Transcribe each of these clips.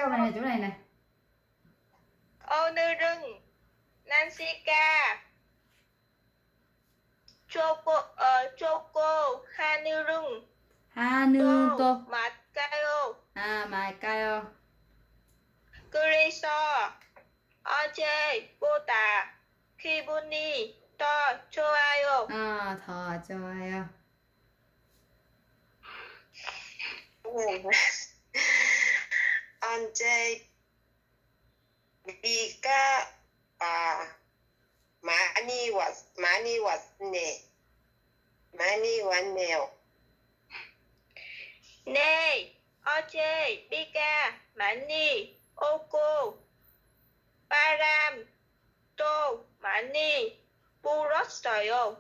câu này là chỗ này này. 오늘은 날씨가 좋고 하늘은 또 맑아요. 맑아요. 그래서 어제보다 기분이 더 좋아요. 더 좋아요. 언제 비가 많이 왔네요. 네, 어제 비가 많이 오고 바람도 많이 불었어요.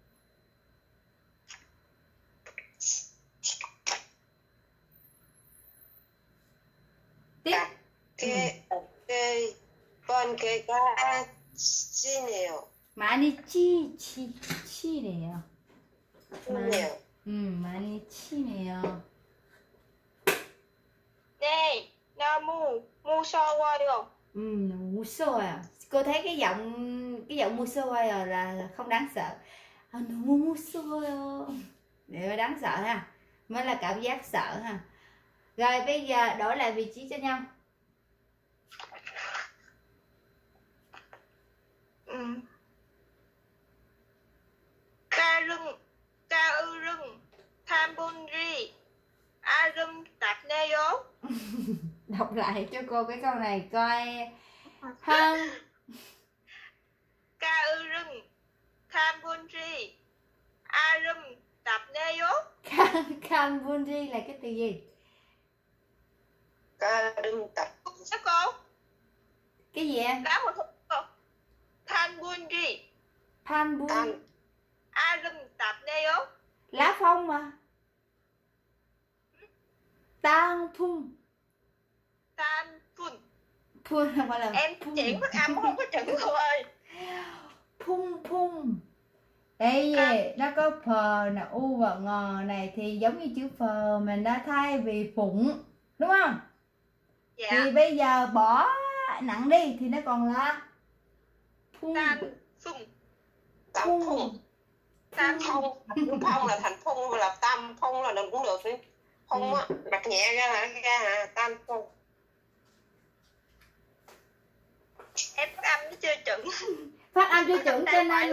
con 개가 치네요. 많이 치네요. 치네요. 많이 치네요. 네, 너무 무서워요. Nому muso요. Cô thấy cái giọng muso요 là không đáng sợ. Nому musoyo. Để đáng sợ ha. Mới là cảm giác sợ ha. Rồi bây giờ đổi lại vị trí cho nhau. 가을은 단분이 아름답네요. Đọc lại cho cô cái câu này coi. Hơn. 가을은 단분이 아름답네요. Kanbunji là cái từ gì? 아름답. Sao cô? Cái gì em? Đá một cô. 단분이 아름답네요. Lá phong mà. Tanphun. Phun không phải là em chuyển phát âm không có chuẩn cô ơi. Phun. Đây nó có phờ nè, u và ngò này thì giống như chữ phờ mình đã thay vì phụng, đúng không? Dạ. Thì bây giờ bỏ nặng đi thì nó còn là phun. Tam phong là thành phun, là tam phong là đừng cũng được đi. Phong á, đặt nhẹ ra là ra hả? Tam phong. Em phát âm nó chưa chuẩn. Phát âm chưa chuẩn cho nên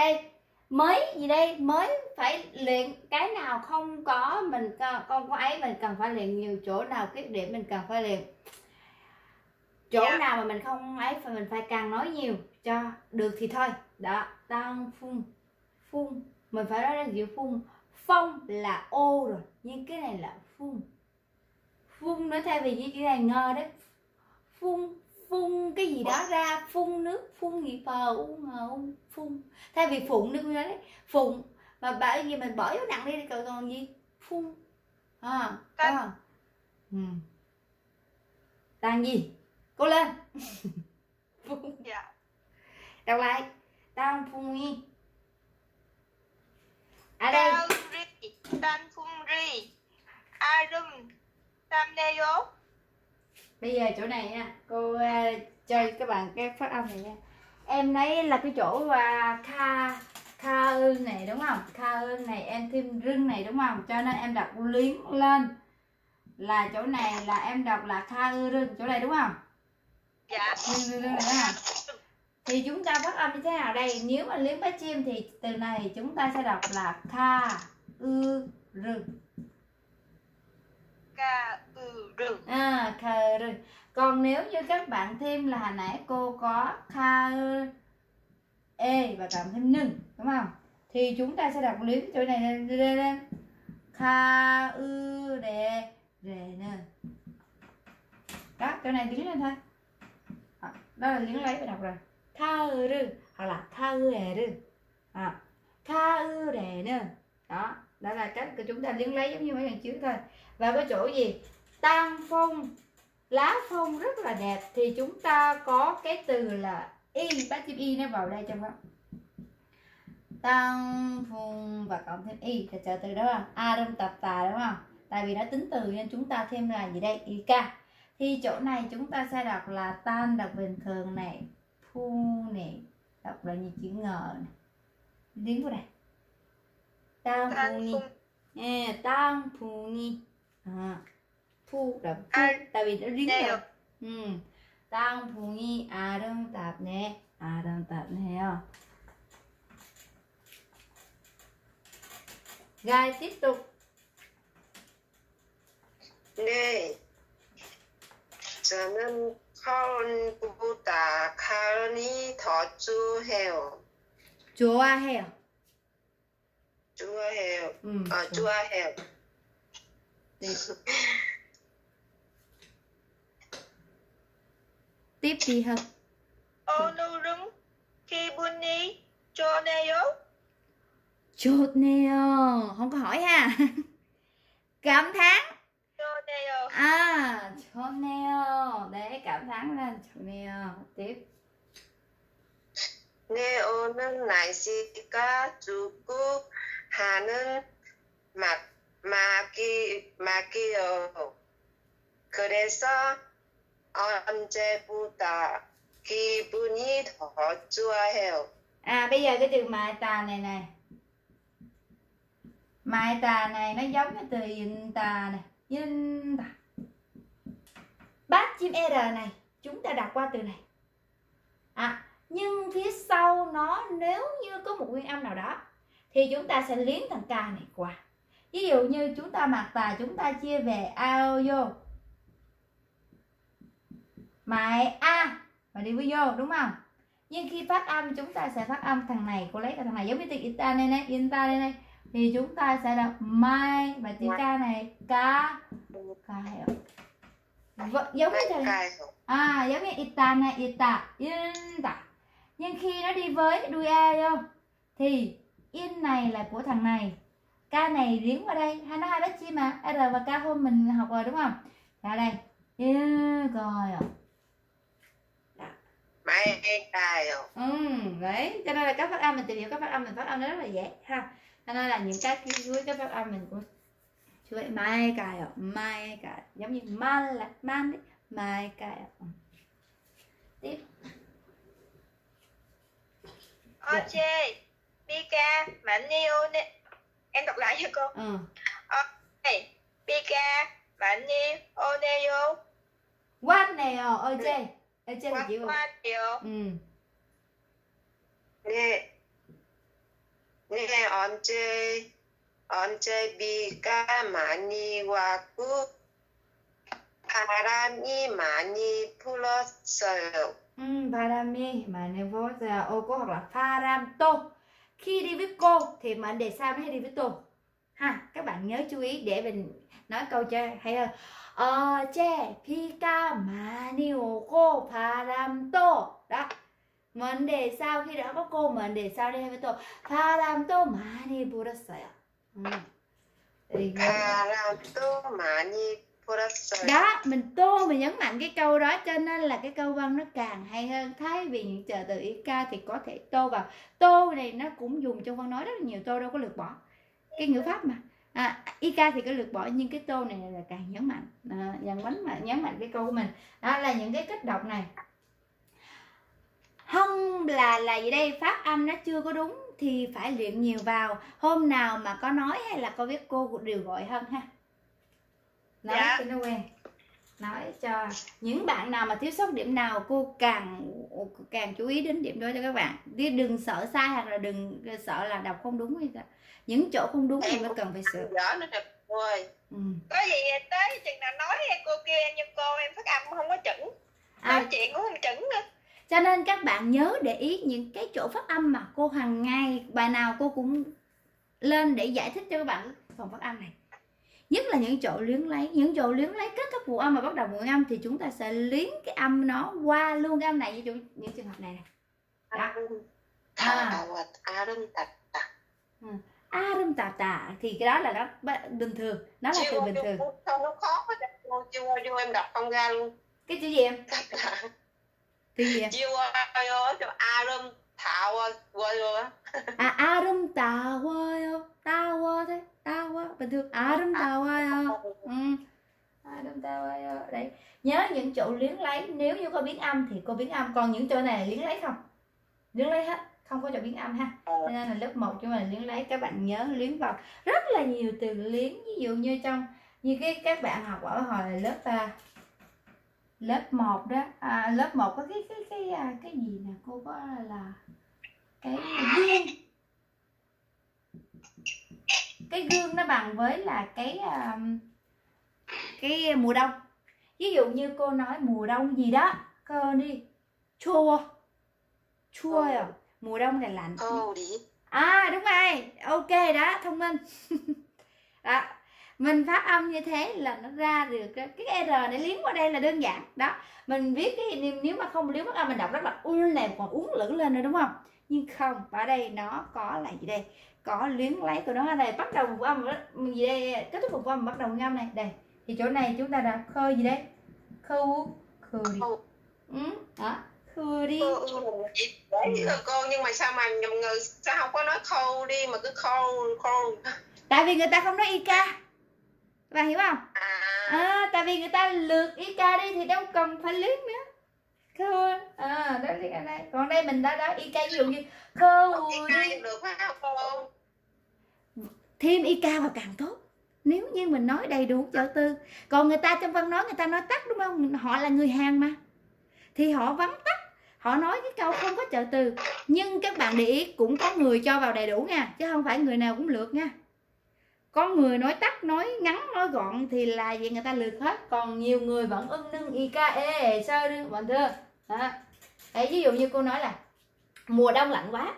mới phải luyện. Cái nào không có mình không có ấy, mình cần phải luyện nhiều. Chỗ nào cái điểm mình cần phải luyện, chỗ nào mà mình không ấy phải mình phải càng nói nhiều cho được thì thôi. Đó, tăng phun mình phải nói ra chữ phun. Phong là ô rồi, nhưng cái này là phun nó thay vì cái này ngờ đấy. Phun cái gì đó ra, phun nước, phun gì phờ u ngờ phun. Thay vì phụng đi nói đấy, phụng mà bởi vì mình bỏ dấu nặng đi thì còn gì? Phun. Tăng gì? Cố lên. Phun. Dạ. Đọc lại. Tăng phun đi. 단풍이 아름답네요. Bây giờ chỗ này nha, cô cho các bạn cái phát âm này nha. Em lấy là cái chỗ kha ương này đúng không? Kha ương này em thêm rưng này đúng không? Cho nên em đọc liếng lên là chỗ này là em đọc là kha ư rưng, chỗ này đúng không? Dạ. Rưng này đúng không? Thì chúng ta phát âm như thế nào đây? Nếu mà liếng bát chim thì từ này chúng ta sẽ đọc là kha ư rưng. Kha ư rưng. Kha ư rưng. Còn nếu như các bạn thêm là hồi nãy cô có kha ư e và cộng thêm nưng đúng không? Thì chúng ta sẽ đọc liếng chỗ này lên. Kha ư đề rề nơ. Đó, chỗ này liếng lên thôi. Đó là liếng lấy phải đọc rồi. Kha ư rưng hoặc là kha ư e rưng. Kha ư đề nơ. Đó là cách của chúng ta liếng lấy giống như mấy lần trước thôi. Và cái chỗ gì? Tang phong, lá phong rất là đẹp thì chúng ta có cái từ là y, bát chim y nó vào đây trong đó. Tang phong và cộng thêm y thì chờ từ đó là a đông tập tà đúng không? Tại vì nó tính từ nên chúng ta thêm là gì đây? Y ca. Thì chỗ này chúng ta sẽ đọc là tan đọc bình thường này, phu này đọc là như chữ ngờ này. Đến vào đây. Tang phu ni. Tang phu ni. Phu đọc phu tại vì nó riêng rồi. Tang phu ni tạp nè, tạp nè. Rồi tiếp tục. 네, 저는 카론보다 카론이 더 좋아해요. 좋아해요. 좋아해요. 좋아해요. 네. Tiếp đi hơn. 오늘은 기분이 좋네요. 좋네요. Không có hỏi ha. Cảm thán. 좋네요. 좋네요. Để cảm thán lên. 좋네요. Tiếp. 네, 오늘 날씨가 춥고 하는 막이요. 그래서 언제보다 기분이 더 좋아해요. Bây giờ cái từ mại tà này này. Mại tà này nó giống cái từ yin tà này. Yin tà. Bát chim R này chúng ta đọc qua từ này. Nhưng phía sau nó nếu như có một nguyên âm nào đó thì chúng ta sẽ liếm thành ca này qua. Ví dụ như chúng ta mặc tà, chúng ta chia về ao vô, mại a và đi với vô, đúng không? Nhưng khi phát âm chúng ta sẽ phát âm thằng này, cô lấy cái thằng này giống như từ ita đây này, ita đây này, thì chúng ta sẽ đọc mai và chữ ca này ca hiểu. Giống như thế này. Giống như ita này, ita, ita. Nhưng khi nó đi với đuôi a vô thì in này là của thằng này, ca này liếng vào đây, nó hai bát chim mà, r và k hôm mình học rồi đúng không? Ra đây, rồi. Mai cài. Đấy, cho nên là các phát âm mình tìm hiểu các phát âm mình phát âm nó rất là dễ ha. Cho nên là những cái cuối các phát âm mình cũng chú ý mai cài, giống như man là man đấy, mai cài. Tiếp. 어제 비가 많이 오네. Em đọc lại cho cô. 어제 비가 많이 오네요. 왔네요. 어제 là chịu. 왔네요. 네, 언제 비가 많이 왔고 바람이 많이 불었어요. 바람이 많이 불었어요. Cô hoặc là 바람도. Khi đi với cô thì mệnh đề sao nó hay đi với tô ha. Các bạn nhớ chú ý để mình nói câu cho hay hơn. 어제 비가 많이 오고 바람도. Đó. Mệnh đề sao khi đó có cô, mệnh đề sao đi hay với tô. 바람도 많이 불었어요. 바람도 많이 불었어요. Đó, mình tô mình nhấn mạnh cái câu đó cho nên là cái câu văn nó càng hay hơn. Thay vì những trợ từ IK thì có thể tô vào. Tô này nó cũng dùng trong văn nói rất là nhiều, tô đâu có lược bỏ. Cái ngữ pháp mà. IK thì có lược bỏ nhưng cái tô này là càng nhấn mạnh. Nhấn mạnh cái câu của mình. Đó là những cái cách đọc này. Không là gì đây, phát âm nó chưa có đúng thì phải luyện nhiều vào. Hôm nào mà có nói hay là có viết cô đều gọi hơn ha. Nói cho nó quen. Nói cho những bạn nào mà thiếu sót điểm nào cô càng chú ý đến điểm đó cho các bạn. Đừng sợ sai hoặc là đừng sợ là đọc không đúng. Những chỗ không đúng thì mới cần phải sửa. Có gì tới chừng nào nói cô kêu em như cô, em phát âm không có chuẩn. Nói chuyện cũng không chuẩn nữa. Cho nên các bạn nhớ để ý những cái chỗ phát âm mà cô hàng ngày bài nào cô cũng lên để giải thích cho các bạn phần phát âm này. Nhất là những chỗ luyến lấy kết thúc phụ âm mà bắt đầu phụ âm thì chúng ta sẽ liến cái âm nó qua luôn cái âm này như những trường hợp này này. Arum tà thì cái đó là nó bình thường, nó là từ bình thường. Nó khó quá, chưa em đọc không ra luôn. Cái chữ gì em? Từ gì em? Arum 타워요. 아름 따워요. 따워 돼. 따워. bình thường 아름 따워요. đâm tao đấy. Nhớ những chỗ liếng lấy, nếu như có biến âm thì cô biến âm, còn những chỗ này là liếng lấy không, liếng lấy hết, không có chỗ biến âm ha. Cho nên là lớp 1 chúng mình liếng lấy, các bạn nhớ liếng vào rất là nhiều từ liếng. Ví dụ như như các bạn học ở hồi lớp 1 đó, lớp 1 có cái gì nè, cô có là cái gương nó bằng với là cái mùa đông. Ví dụ như cô nói mùa đông gì đó, cô đi chua à, mùa đông là lạnh. Đúng rồi, ok đó, thông minh. Đó, mình phát âm như thế là nó ra được cái R này liếm qua đây là đơn giản đó. Mình viết cái nếu mà không liếm âm mình đọc rất là này, còn uống lưỡng lên rồi đúng không, nhưng không, ở đây nó có là gì đây, có liếng lấy của nó ở đây, bắt đầu một âm gì đây, kết thúc một âm bắt đầu ngâm này đây, thì chỗ này chúng ta đã khơi gì đây, khư đi. Đó, khư đi. Cô nhưng mà sao mà nhầm người sao không có nói khâu đi mà cứ khâu. Tại vì người ta không nói IK, bạn hiểu không? Tại vì người ta lược IK đi thì đâu cần phải liếng nữa. Khâu đó liếng ở đây, còn đây mình đã nói IK, ví dụ như khâu đi được phải không cô? Thêm IK vào càng tốt, nếu như mình nói đầy đủ trợ từ. Còn người ta trong văn nói người ta nói tắt đúng không, họ là người Hàn mà, thì họ vắn tắt, họ nói cái câu không có trợ từ. Nhưng các bạn để ý cũng có người cho vào đầy đủ nha, chứ không phải người nào cũng lược nha. Có người nói tắt, nói ngắn, nói gọn thì là vậy người ta lược hết. Còn nhiều người vẫn nưng IK sơ đi bạn thưa. Đấy, ví dụ như cô nói là mùa đông lạnh quá,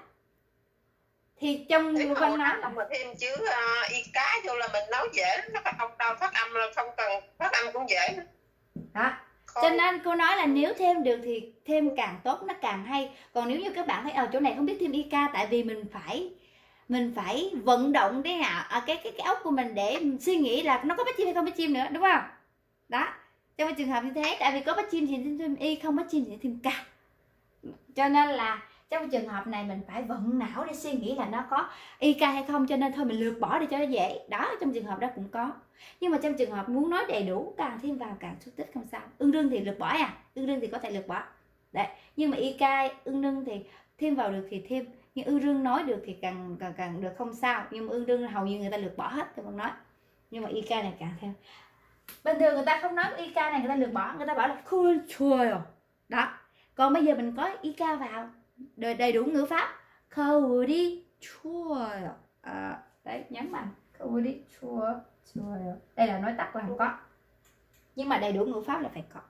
thì trong văn nói là mà thêm chữ IK vô là mình nói dễ, nó không đâu phát âm là không cần phát âm cũng dễ đó. Cho nên cô nói là nếu thêm được thì thêm càng tốt, nó càng hay. Còn nếu như các bạn thấy ở chỗ này không biết thêm IK, tại vì mình phải vận động cái óc của mình để suy nghĩ là nó có bắt chim hay không bắt chim nữa, đúng không? Đó, trong trường hợp như thế, tại vì có bắt chim thì thêm Y, không bắt chim thì thêm K. Cho nên là trong trường hợp này mình phải vận não để suy nghĩ là nó có IK hay không, cho nên thôi mình lược bỏ để cho nó dễ. Đó, trong trường hợp đó cũng có. Nhưng mà trong trường hợp muốn nói đầy đủ, càng thêm vào càng xúc tích không sao. Ưng rưng thì lược bỏ ưng rưng thì có thể lược bỏ. Đấy, nhưng mà IK, ưng rưng thì thêm vào được thì thêm, nhưng ưng rưng nói được thì càng được không sao. Nhưng mà ưng rưng hầu như người ta lược bỏ hết, tôi vẫn nói. Nhưng mà IK này càng thêm. Bình thường người ta không nói IK này, người ta lược bỏ, người ta bảo là cool chua. Đó. Còn bây giờ mình có IK vào, đầy đủ ngữ pháp. Khâu đi chua. Đấy, nhấn mạnh khâu đi chua. Đây là nói tắt là không có, nhưng mà đầy đủ ngữ pháp là phải có.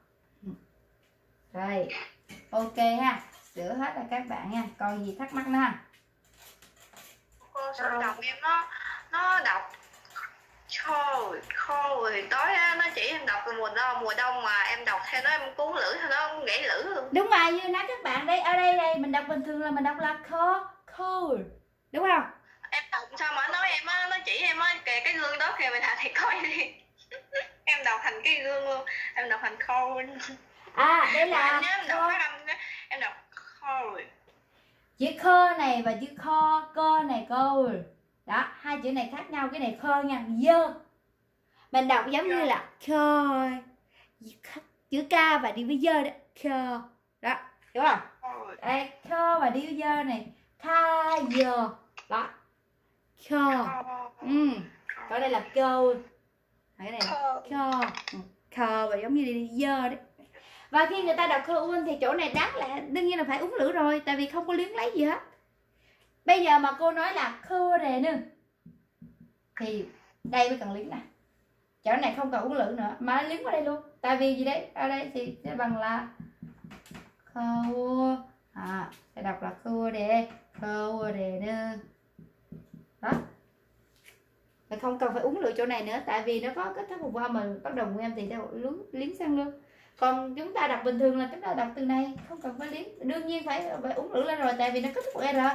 Rồi, ok ha, sửa hết rồi các bạn nha. Còn gì thắc mắc nữa ha? Cô sợ chồng em nó đọc khô rồi tối nó chỉ em đọc mùa đông mà em đọc theo nó, em cuốn lưỡi theo nó gãy lưỡi luôn. Đúng rồi, như nói các bạn đây, ở đây mình đọc bình thường là mình đọc là cold, đúng không? Em đọc sao mà nói em á, nó chỉ em á, kìa cái gương đó kìa, mình thả thì coi đi. Em đọc thành cái gương luôn, em đọc thành cold. Đây là em đọc phát âm, em đọc cold. Chữ khơ này và chữ cơ này cold. Đó, hai chữ này khác nhau, cái này khơ nha, dơ. Mình đọc giống như là khơ, chữ K và đi với dơ đó, khơ. Đó, hiểu không? Đây, khơ và đi với dơ này, kha dơ. Đó, khơ. Còn đây là câu. Cái này là khơ và giống như đi dơ đấy. Và khi người ta đọc khơ un thì chỗ này đáp là đương nhiên là phải uống lưỡi rồi, tại vì không có liếng lấy gì hết. Bây giờ mà cô nói là khơ đề nương thì đây mới cần liếng nè. Chỗ này không cần uống lưỡi nữa mà liếng vào đây luôn. Tại vì gì đấy? Ở đây thì sẽ bằng là khơ. Sẽ đọc là khơ đề nương. Đó. Mình không cần phải uống lưỡi chỗ này nữa, tại vì nó có kết thúc một âm mà bắt đầu của em thì đâu liếng sang luôn. Còn chúng ta đọc bình thường là chúng ta đọc từ này không cần phải liếng, đương nhiên phải uống lưỡi lên rồi, tại vì nó kết thúc một R.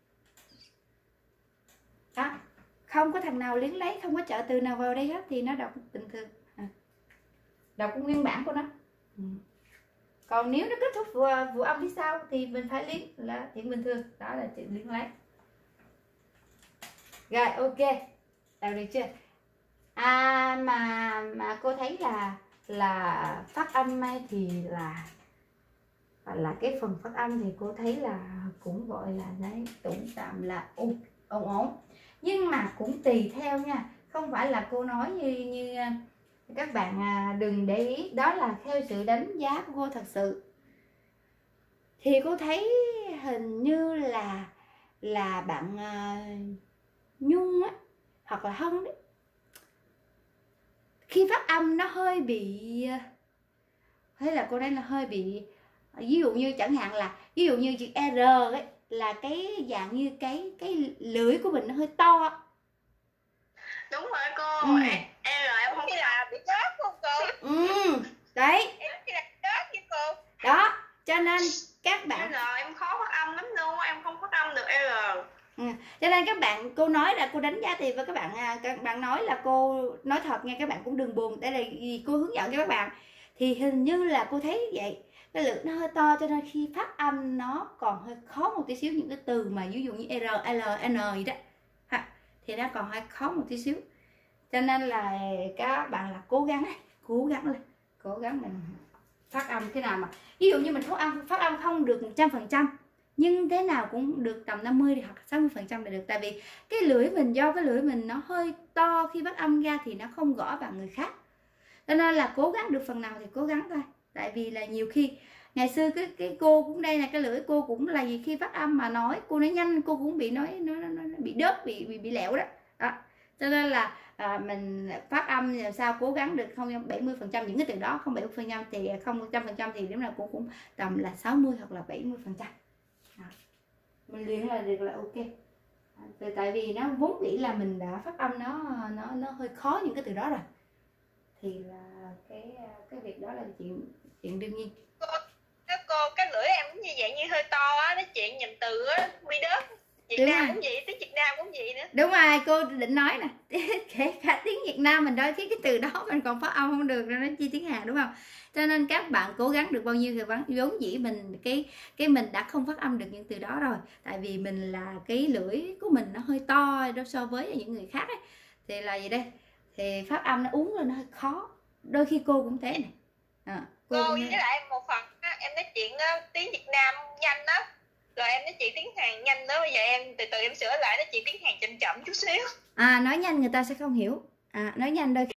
Đó, không có thằng nào liếng lấy, không có trợ từ nào vào đây hết thì nó đọc bình thường, đọc cái nguyên bản của nó. Còn nếu nó kết thúc vụ âm phía sau thì mình phải liếng là chuyện bình thường, đó là chuyện liếng lấy. Rồi, ok, làm được chưa? Mà cô thấy là phát âm ấy thì là cái phần phát âm thì cô thấy là cũng gọi là đấy, tụng tạm là ổn ổn, nhưng mà cũng tùy theo nha, không phải là cô nói như các bạn đừng để ý, đó là theo sự đánh giá của cô thật sự. Thì cô thấy hình như là bạn Nhung á hoặc là Hân đấy, khi phát âm nó hơi bị, hay là cô nói là hơi bị, ví dụ như chẳng hạn là ví dụ như chữ R ấy, là cái dạng như cái lưỡi của mình nó hơi to. Đúng rồi cô. Ừ. Em không Như là bị rớt không cô? Đấy. Em như là rớt với cô. Đó, cho nên các bạn em khó phát âm lắm luôn, em không phát âm được R. Cho nên các bạn, cô nói là cô đánh giá thì với các bạn nói là cô nói thật nha, các bạn cũng đừng buồn, đây là gì cô hướng dẫn cho các bạn. Thì hình như là cô thấy vậy, cái lưỡi nó hơi to, cho nên khi phát âm nó còn hơi khó một tí xíu, những cái từ mà ví dụ như R, L, N gì đó thì nó còn hơi khó một tí xíu. Cho nên là các bạn là cố gắng mình phát âm thế nào mà ví dụ như mình phát âm không được 100%, nhưng thế nào cũng được tầm 50 hoặc 60% là được. Tại vì cái lưỡi mình, do cái lưỡi mình nó hơi to, khi phát âm ra thì nó không gõ bằng người khác, cho nên là cố gắng được phần nào thì cố gắng thôi. Tại vì là nhiều khi ngày xưa cái cô cũng đây là cái lưỡi cô cũng là gì, khi phát âm mà nói cô nói nhanh cô cũng bị nói nó bị đớp, bị lẹo đó. Cho nên là mình phát âm làm sao cố gắng được không 70% những cái từ đó, không 70% thì không 100% thì lúc nào cũng tầm là 60 hoặc là 70%. Mình luyện là được là ok. Tại vì nó vốn dĩ là mình đã phát âm nó hơi khó những cái từ đó rồi, thì là cái việc đó là chuyện đương nhiên. Cô cái lưỡi em cũng như vậy, như hơi to á, nó chuyện nhầm từ á, mi đớp. Việt Nam cũng vậy, tiếng Việt Nam cũng vậy nữa. Đúng rồi, cô định nói nè, kể cả tiếng Việt Nam mình đôi khi cái từ đó mình còn phát âm không được rồi, nó chi tiếng Hàn, đúng không? Cho nên các bạn cố gắng được bao nhiêu thì vốn dĩ mình cái mình đã không phát âm được những từ đó rồi, tại vì mình là cái lưỡi của mình nó hơi to đó so với những người khác ấy. Thì là gì đây, thì phát âm nó uống lên nó hơi khó, đôi khi cô cũng thế này. Cô với lại một phần em nói chuyện tiếng Việt Nam nhanh đó, rồi em nói chuyện tiếng Hàn nhanh đó, bây giờ em từ từ em sửa lại nói chuyện tiếng Hàn chậm chậm chút xíu. Nói nhanh người ta sẽ không hiểu, nói nhanh đôi khi